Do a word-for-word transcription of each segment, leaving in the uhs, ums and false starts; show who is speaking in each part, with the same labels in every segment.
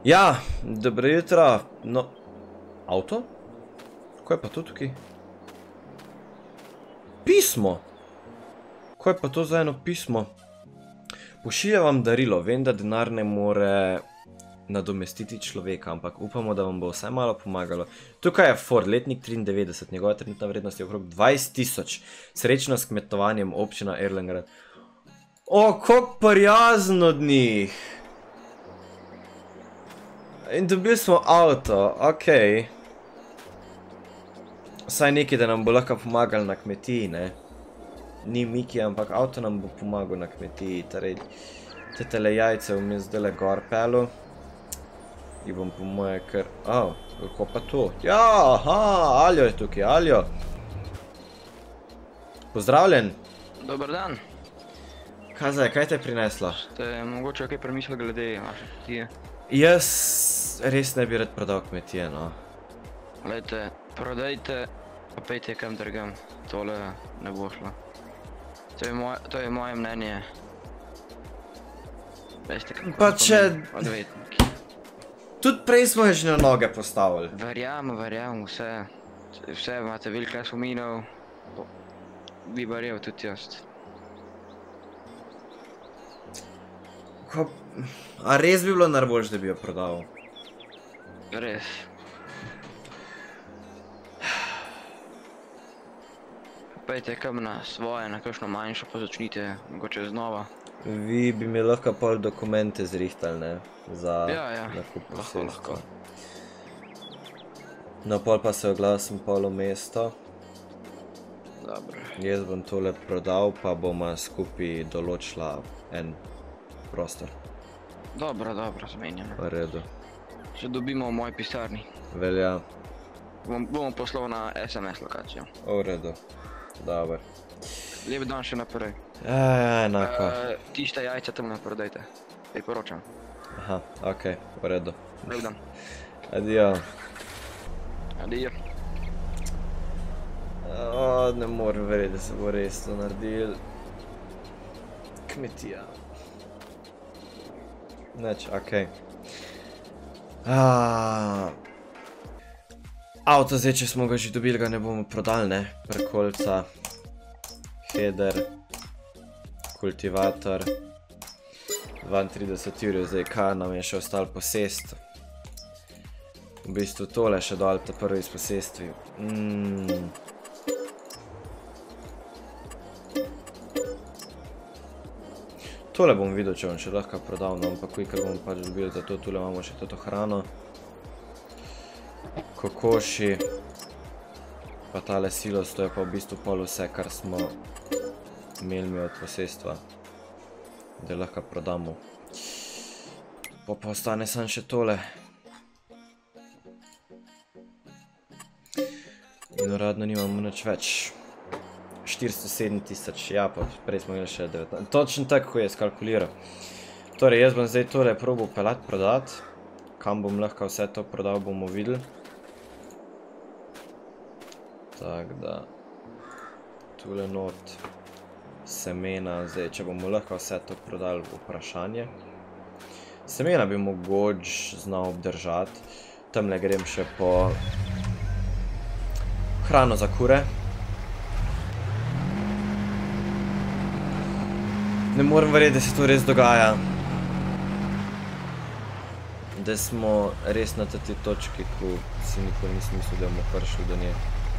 Speaker 1: Ja, dobro jutro. No, avto? Kaj je pa to tukaj? Pismo! Kaj je pa to za eno pismo? Pošilja vam darilo, vem, da denar ne more nadomestiti človeka, ampak upamo, da vam bo vsaj malo pomagalo. Tukaj je Ford, letnik triindevetdeset, njegova trenutna vrednost je okrog dvajset tisoč. Srečno s kmetovanjem, občina Erlangrad. O, kako prijazen od njih! In dobili smo avto, okej. Vsaj nekaj, da nam bo lahko pomagali na kmetiji, ne? Ni Miki, ampak avto nam bo pomagal na kmetiji. Torej, te tele jajce bom jaz zdajle gor pelu. In bom po moje kar... O, kako pa to? Ja, aha, Aljo je tukaj, Aljo. Pozdravljen.
Speaker 2: Dobar dan.
Speaker 1: Kaj zdaj, kaj te je prineslo?
Speaker 2: Ste mogoče kaj premislili glede vaše kmetije?
Speaker 1: Jaz res ne bi rad prodal kmetije, no.
Speaker 2: Glejte, prodajte, pa pejte kam drugam. Tole ne bo šlo. To je moje, to je moje mnenje. Veste, kako
Speaker 1: Pa če...
Speaker 2: odvetniki.
Speaker 1: Tudi prej smo že na noge postavili.
Speaker 2: Verjamem, verjamem, vse. Vse imate veliko spominov. Bi verjel tudi jaz.
Speaker 1: Ko... A res bi bilo najboljše, da bi jo prodal?
Speaker 2: Res. Pejte kam na svoje, na kakšno manjšo, pa začnite mogoče znova.
Speaker 1: Vi bi mi lahko pol dokumente zrihtali, ne? Za
Speaker 2: Ja, ja,
Speaker 1: nakup
Speaker 2: lahko,
Speaker 1: posestva.
Speaker 2: lahko.
Speaker 1: No, pol pa se oglasim pol v mesto.
Speaker 2: Dobro.
Speaker 1: Jaz bom tole prodal, pa bomo skupaj določila en prostor.
Speaker 2: Dobro, dobro, zmenjeno.
Speaker 1: V redu.
Speaker 2: Če dobimo v moji pisarni.
Speaker 1: Velja.
Speaker 2: Bom, bomo poslal na es em es lokacijo.
Speaker 1: V redu. Dobar.
Speaker 2: Lep dan še naprej.
Speaker 1: Ja, ja, enako.
Speaker 2: Uh, tiste jajca tam ne prodajte. Priporočam.
Speaker 1: Aha, okej, v redu.
Speaker 2: Lep dan.
Speaker 1: Adijo.
Speaker 2: Adijo.
Speaker 1: O, ne morem verjeti, da se bo res to naredil. Kmetija. Neč, okej. Avto zdaj, če smo ga že dobili, ga ne bomo prodali, ne? Prekolca. Header. Kultivator. dvaintrideset ur, zdaj kaj nam je še ostalo posest. V bistvu tole še dol, ta prvi iz posestvi. Mm. Tole bom videl, če bom še lahko prodal, no, ampak ker bomo pač dobili za to, tule imamo še toto hrano. Kokoši. Pa tale silos, to je pa v bistvu pol vse, kar smo imeli mi od posestva. Da lahko prodamo. Pa pa ostane samo še tole. In uradno nimamo nič več. štiristo sedem tisoč, ja, pa prej smo imeli še devetnajst. Točno tako, ko je skalkuliral. Torej, jaz bom zdaj tole probal pelat prodat. Kam bom lahko vse to prodal, bomo videli. Tak da. Tule not. Semena, zdaj, če bomo lahko vse to prodali, vprašanje. Semena bi mogoče znal obdržati. Tamle grem še po hrano za kure. Ne morem verjeti, da se to res dogaja. Da smo res na teti točki, ko si nikoli nisem mislil, da bomo prišli do nje.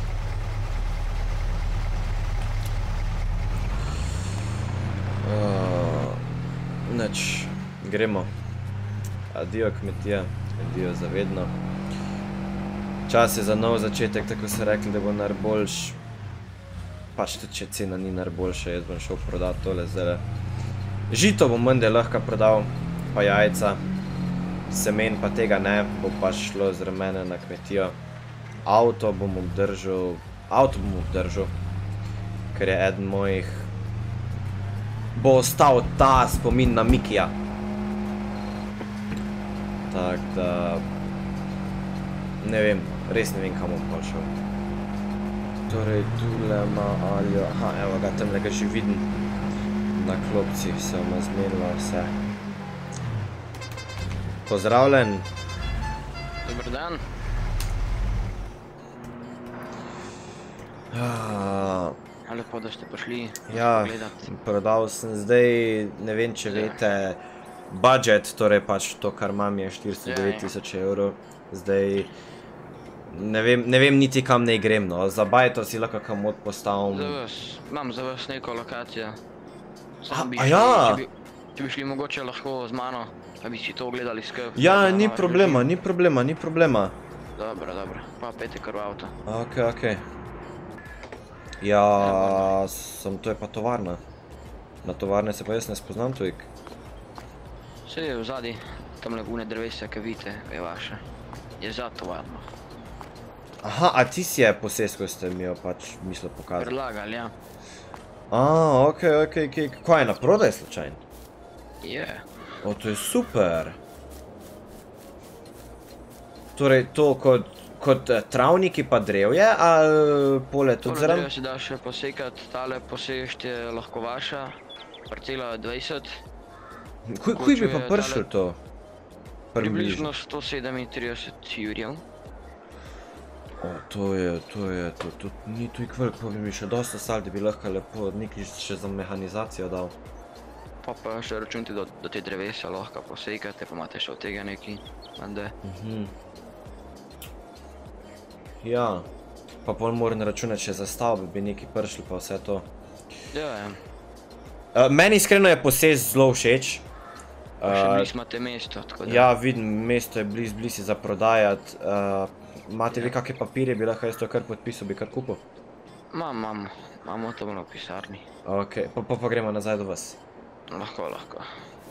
Speaker 1: Nič, gremo. Adijo kmetija, adijo zavedno. Čas je za nov začetek, tako so rekli, da bo najboljš. Pač tudi, če cena ni najboljša, jaz bom šel prodati tole zdaj. Žito bom mende lahko prodal, pa jajca. Semen pa tega ne, bo pa šlo z mene na kmetijo. Avto bom obdržal, avto bom obdržal, ker je eden mojih, bo ostal ta spomin na Mikija. Tak da, ne vem, res ne vem, kam bom pa šel. Torej, tule ima Aljo, aha, evo ga, temle ga že vidim. Na klopcih se vama zmenila vse. Pozdravljen.
Speaker 2: Dober dan.
Speaker 1: Ah,
Speaker 2: Ja, lepo, da ste prišli
Speaker 1: ja,
Speaker 2: gledat.
Speaker 1: prodal sem zdaj, ne vem, če veste, budget, torej pač to, kar imam, je štiristo devet tisoč evrov. Zdaj, ne vem, ne vem niti kam ne grem, no. Za bajto si lahko kam od postavim.
Speaker 2: Za vas, imam za vas neko lokacijo.
Speaker 1: A, a ja!
Speaker 2: Če bi šli mogoče lahko z mano, pa bi si to ogledali skupaj.
Speaker 1: Ja, ni problema, ni problema, ni problema.
Speaker 2: Dobro, dobro, pa pejte kar v avto.
Speaker 1: Ok, ok. Ja, sem, to je pa tovarna. Na tovarne se pa jaz ne spoznam tujk.
Speaker 2: Vse je v zadnji, tam legune drevesa, ki vidite, je vaše. Je za tovarno.
Speaker 1: Aha, a ti si je posest, ko ste mi jo pač mislil pokazati.
Speaker 2: Predlagali, ja.
Speaker 1: A, ok, ok, ok. Kaj je na prodaj slučajno?
Speaker 2: Je.
Speaker 1: O, to je super. Torej, to kot, kot travniki pa drevje, ali pole tudi zraven?
Speaker 2: Drevje si da še posekati, tale posešt je lahko vaša, parcela dvajset.
Speaker 1: Kuj bi pa prišel to?
Speaker 2: Približno sto sedemintrideset jurjev.
Speaker 1: O, to je, to je, to, to ni tujk velik, pa bi mi še dosta stal, da bi lahko lepo nekaj še za mehanizacijo dal.
Speaker 2: Pa pa še računite, da, da te drevesa lahko posekate, pa imate še od tega nekaj, mende.
Speaker 1: Mhm. Ja, pa pol moram računati še za stavbe, bi nekaj prišli pa vse to.
Speaker 2: Ja, ja.
Speaker 1: Uh, meni iskreno je posest zelo všeč.
Speaker 2: Pa še bliz imate mesto, tako da.
Speaker 1: Ja, vidim, mesto je bliz, bliz za prodajati. Uh, imate vi kakšne papirje, bi lahko jaz to kar podpisal, bi kar kupil?
Speaker 2: Mam, mam, imamo to v pisarni.
Speaker 1: Ok, pa, pa, pa gremo nazaj do vas.
Speaker 2: Lahko, lahko.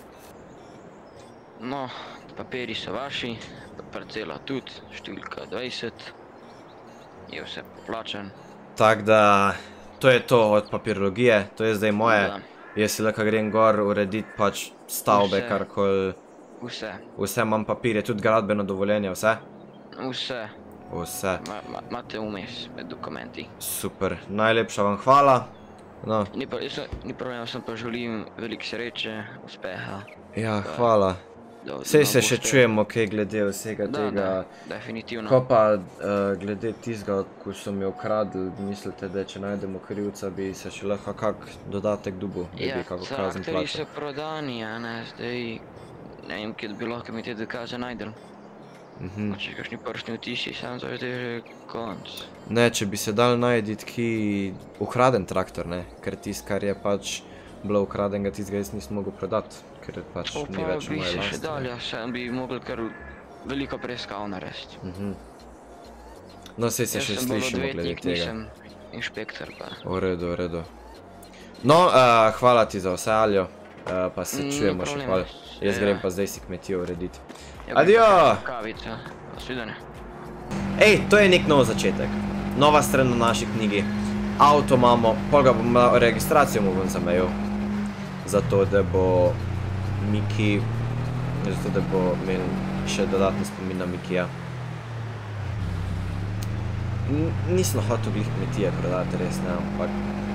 Speaker 2: No, papiri so vaši, parcela tudi, številka dvajset. Je vse poplačen.
Speaker 1: Tako da, to je to od papirologije, to je zdaj moje.
Speaker 2: Da.
Speaker 1: Jaz si lahko grem gor urediti pač stavbe,
Speaker 2: Vse.
Speaker 1: karkoli.
Speaker 2: Vse,
Speaker 1: Vse imam papirje, tudi gradbeno dovoljenje, vse?
Speaker 2: vse.
Speaker 1: Vse.
Speaker 2: Ma- ma- Imate vmes med dokumenti.
Speaker 1: Super, najlepša vam hvala. No,
Speaker 2: Ni, pa, jaz, se- ni problema, sem pa želim veliko sreče, uspeha.
Speaker 1: ja, hvala.
Speaker 2: Da,
Speaker 1: Sej
Speaker 2: da
Speaker 1: se še
Speaker 2: boste-
Speaker 1: čujemo, kaj glede vsega
Speaker 2: Da,
Speaker 1: tega.
Speaker 2: da, definitivno.
Speaker 1: Ko pa uh, glede tistega, ko so mi ukradli, mislite, da če najdemo krivca, bi se še lahko kak dodatek dobil, da
Speaker 2: Ja,
Speaker 1: bi kako kazen
Speaker 2: traktorji
Speaker 1: plačal.
Speaker 2: so prodani, a ne, zdaj ne vem, kje bi lahko mi te dokaze najdel.
Speaker 1: Mhm.
Speaker 2: Če kakšni prstni vtisi, sam zdaj je že konc.
Speaker 1: Ne, če bi se dal najditi ki ukraden traktor, ne, ker tist, kar je pač bilo ukradenega, tistega jaz nisem mogel prodati, ker pač
Speaker 2: To
Speaker 1: ni
Speaker 2: pa
Speaker 1: več
Speaker 2: bi
Speaker 1: moje
Speaker 2: se še
Speaker 1: lasti.
Speaker 2: dalje, sem bi mogel kar veliko preiskav narediti.
Speaker 1: Mhm. No, sej se
Speaker 2: Jaz
Speaker 1: še
Speaker 2: sem bolj
Speaker 1: slišimo glede
Speaker 2: odvetnik,
Speaker 1: tega.
Speaker 2: nisem inšpektor pa.
Speaker 1: V redu, v redu. No, uh, hvala ti za vse, Aljo, uh, pa se
Speaker 2: Ni
Speaker 1: čujemo še
Speaker 2: problema.
Speaker 1: pol. Jaz
Speaker 2: Ja.
Speaker 1: grem pa zdaj si kmetijo urediti.
Speaker 2: Ja, bi
Speaker 1: Adio!
Speaker 2: pa kavico, nasvidenje.
Speaker 1: Ej, to je nek nov začetek. Nova stran na naši knjigi. Avto imamo, pol ga bom, registracijo mu bom zamejil. Zato, da bo Miki, zato, da bo imel še dodatni spomin na Mikija. N- Nisem hotel glih kmetije prodati, res ne, ampak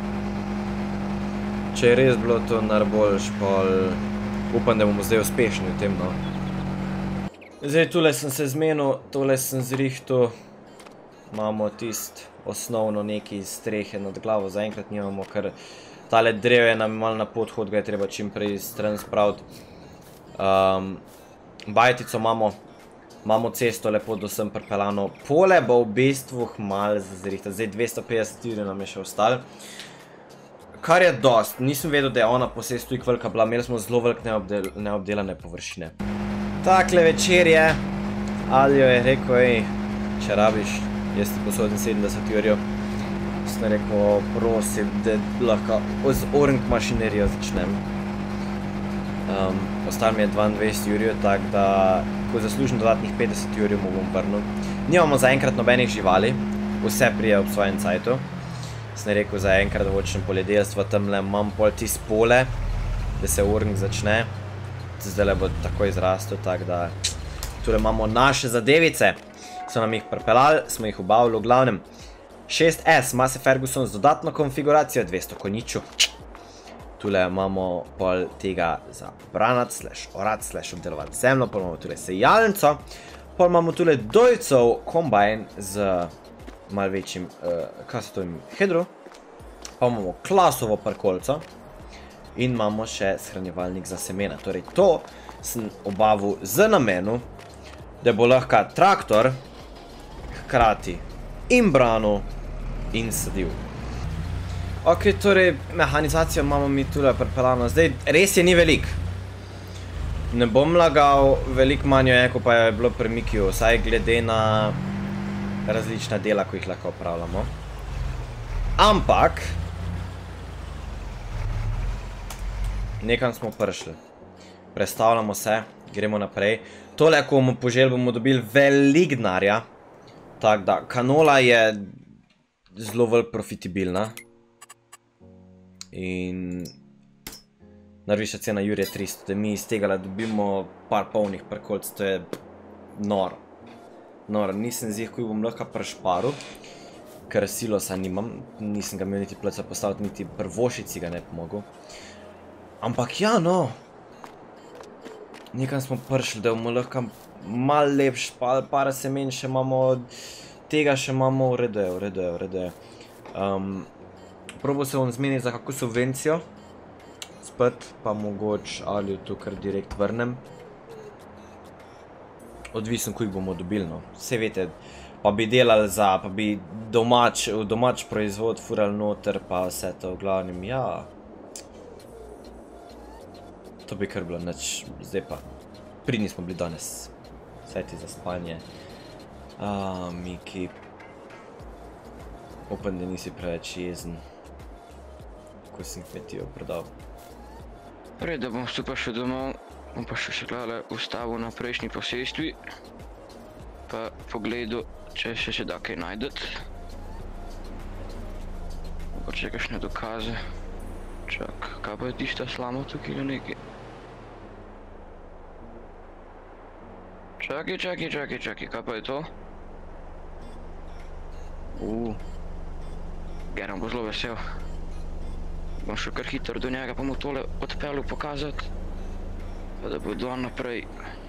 Speaker 1: če je res bilo to najboljš, pol upam, da bomo zdaj uspešni v tem, no. Zdaj, tule sem se zmenil, tole sem zrihtal. Imamo tist osnovno neki strehe nad glavo, zaenkrat nimamo, ker tale drevje nam je malo na podhod, ga je treba čim prej stran spraviti. Um, bajtico imamo, imamo cesto lepo do sem pripeljano. Pole bo v bistvu malo zrihtati, zdaj dvesto petdeset jurjev nam je še ostalo. Kar je dost, nisem vedel, da je ona posest tujk velika bila, imeli smo zelo velik neobdel, neobdelane površine. Takle večer je, Aljo je rekel, ej, če rabiš, jaz ti posodim sedemdeset jurjev. Sem rekel, prosim, da lahko z ornk mašinerijo začnem. Um, Ostalo mi je dvaindvajset jurjev, tako da, ko zaslužim dodatnih petdeset jurjev, mu bom vrnil. Nimamo zaenkrat nobenih živali, vse prije ob svojem cajtu. Sem rekel, zaenkrat hočem poljedelstvo, tamle imam pol tist pole, da se ornk začne. Zdajle bo takoj zrastel, tako da tule imamo naše zadevice. So nam jih pripeljali, smo jih obavili v glavnem. šest S, Massey Ferguson z dodatno konfiguracijo, dvesto konjiču. Tule imamo pol tega za branat, slash orat, slash obdelovati zemljo, pol imamo tule sejalnico. Pol imamo tule dojcev kombajn z malo večjim, uh, kaj se to ime, hedro. Pa imamo klasovo parkolco. In imamo še shranjevalnik za semena. Torej to sem obavil z namenu, da bo lahko traktor hkrati in branil in sadil. Ok, torej mehanizacijo imamo mi tule pripeljano. Zdaj, res je ni velik. Ne bom lagal, veliko manj je, ko pa je bilo pri Mikiju, vsaj glede na različna dela, ko jih lahko opravljamo. Ampak nekam smo prišli. Prestavljamo se, gremo naprej. Tole, ko bomo poželi, bomo dobili veliko denarja. Tako da, kanola je zelo bolj profitabilna. In najvišja cena Jurija tristo, da mi iz tega dobimo par polnih parkolc, to je noro. Noro, nisem zih, ko bom lahko prešparil, ker silosa nimam, nisem ga imel niti pleca postaviti, niti prvošici ga ne pomogel. Ampak ja, no, nekam smo prišli, da bomo lahko malo lepši, par semen še imamo, tega še imamo, v redu je, v redu je, v redu je. Probal se bom zmeniti za kako subvencijo, spet pa mogoče ali to kar direkt vrnem. Odvisno, koliko bomo dobili, no. Vse veste, pa bi delali za, pa bi domač, domač proizvod furali noter, pa vse to v glavnem, ja. To bi kar bilo, nič, zdaj pa, pridni smo bili danes, vsaj ti za spanje. Aaa, Miki, upam, da nisi preveč jezen, ko sem kmetijo prodal.
Speaker 2: Prej, da bom stopil še domov, bom pa še še glede ustavil na prejšnji posestvi, pa pogledal, če še še da kaj najdeti. Mogoče kakšne dokaze. Čak, kaj pa je tista slama tukaj ali nekaj? Čakaj, čakaj, čakaj, čakaj, kaj pa je to? Uuu, Geran bo zelo vesel. Bom šel kar hitro do njega, pa mu tole odpeljal pokazati, pa da bo dan naprej